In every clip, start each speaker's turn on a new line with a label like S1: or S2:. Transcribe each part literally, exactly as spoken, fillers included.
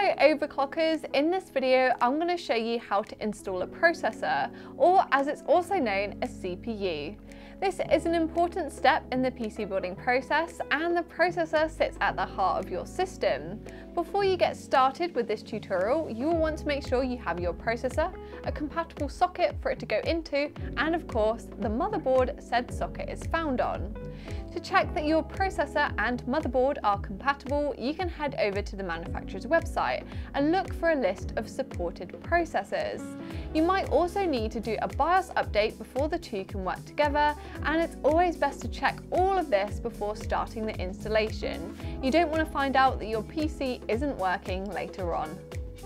S1: Hello Overclockers, in this video I'm going to show you how to install a processor, or as it's also known, a C P U. This is an important step in the P C building process, and the processor sits at the heart of your system. Before you get started with this tutorial, you will want to make sure you have your processor, a compatible socket for it to go into, and of course the motherboard said socket is found on. To check that your processor and motherboard are compatible, you can head over to the manufacturer's website and look for a list of supported processors. You might also need to do a BIOS update before the two can work together, and it's always best to check all of this before starting the installation. You don't want to find out that your P C isn't working later on.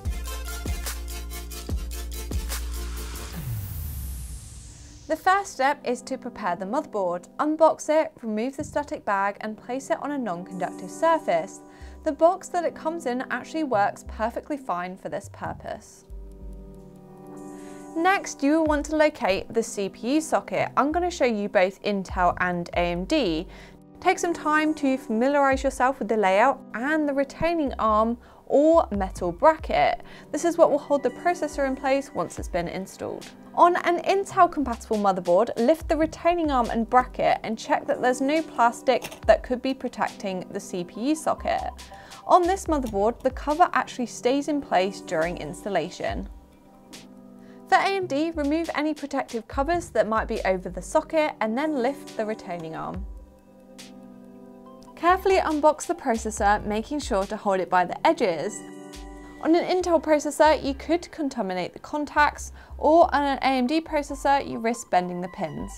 S1: The first step is to prepare the motherboard. Unbox it, remove the static bag and place it on a non-conductive surface. The box that it comes in actually works perfectly fine for this purpose. Next, you will want to locate the C P U socket. I'm going to show you both Intel and A M D. Take some time to familiarise yourself with the layout and the retaining arm or metal bracket. This is what will hold the processor in place once it's been installed. On an Intel compatible motherboard, lift the retaining arm and bracket and check that there's no plastic that could be protecting the C P U socket. On this motherboard, the cover actually stays in place during installation. For A M D, remove any protective covers that might be over the socket and then lift the retaining arm. Carefully unbox the processor, making sure to hold it by the edges. On an Intel processor, you could contaminate the contacts, or on an A M D processor, you risk bending the pins.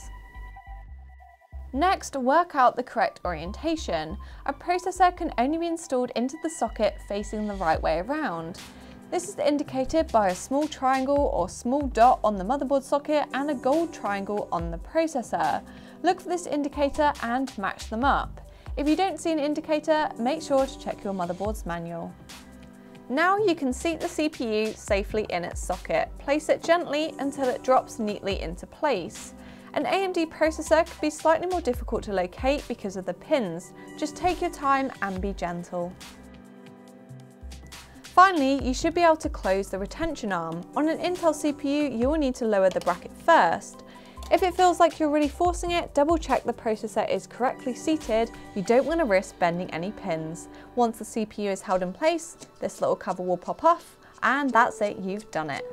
S1: Next, work out the correct orientation. A processor can only be installed into the socket facing the right way around. This is indicated by a small triangle or small dot on the motherboard socket and a gold triangle on the processor. Look for this indicator and match them up. If you don't see an indicator, make sure to check your motherboard's manual. Now you can seat the C P U safely in its socket. Place it gently until it drops neatly into place. An A M D processor could be slightly more difficult to locate because of the pins. Just take your time and be gentle. Finally, you should be able to close the retention arm. On an Intel C P U, you will need to lower the bracket first. If it feels like you're really forcing it, double check the processor is correctly seated. You don't want to risk bending any pins. Once the C P U is held in place, this little cover will pop off, and that's it, you've done it.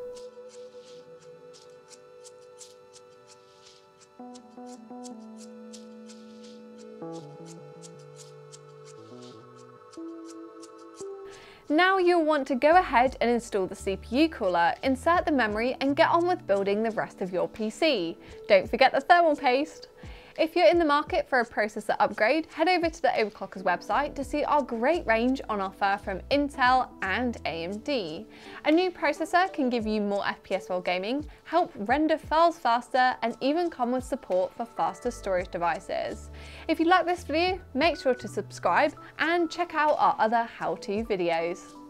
S1: Now you'll want to go ahead and install the C P U cooler, insert the memory and get on with building the rest of your P C. Don't forget the thermal paste. If you're in the market for a processor upgrade, head over to the Overclockers website to see our great range on offer from Intel and A M D. A new processor can give you more F P S while gaming, help render files faster, and even come with support for faster storage devices. If you like this video, make sure to subscribe and check out our other how-to videos.